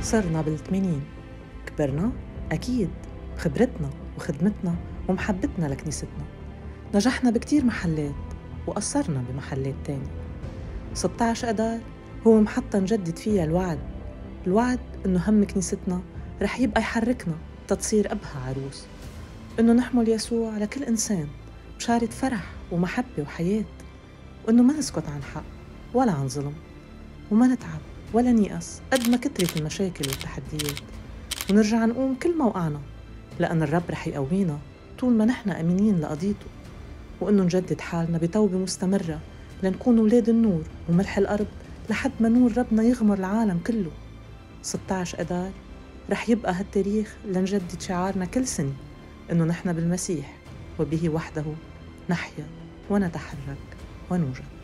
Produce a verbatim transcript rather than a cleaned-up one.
صرنا بالثمانين، كبرنا أكيد بخبرتنا وخدمتنا ومحبتنا لكنيستنا. نجحنا بكتير محلات وقصرنا بمحلات تاني. ستة عشر أدار هو محطة نجدد فيها الوعد، الوعد إنه هم كنيستنا رح يبقى يحركنا تتصير أبهى عروس، إنه نحمل يسوع لكل إنسان بشارة فرح ومحبة وحياة، وإنه ما نسكت عن حق ولا عن ظلم، وما نتعب ولا نيأس قد ما كترت المشاكل والتحديات، ونرجع نقوم كل موقعنا، لأن الرب رح يقوينا طول ما نحن أمينين لقضيته، وإنه نجدد حالنا بتوبة مستمرة لنكون أولاد النور وملح الأرض لحد ما نور ربنا يغمر العالم كله. ستة عشر أدار رح يبقى هالتاريخ لنجدد شعارنا كل سنة، إنه نحن بالمسيح وبه وحده نحيا ونتحرك ونوجد.